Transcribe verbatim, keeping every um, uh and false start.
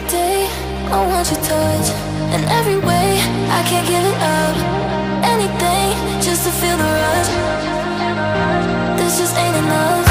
Every day I want your touch, in every way I can't give it up. Anything just to feel the rush. This just ain't enough.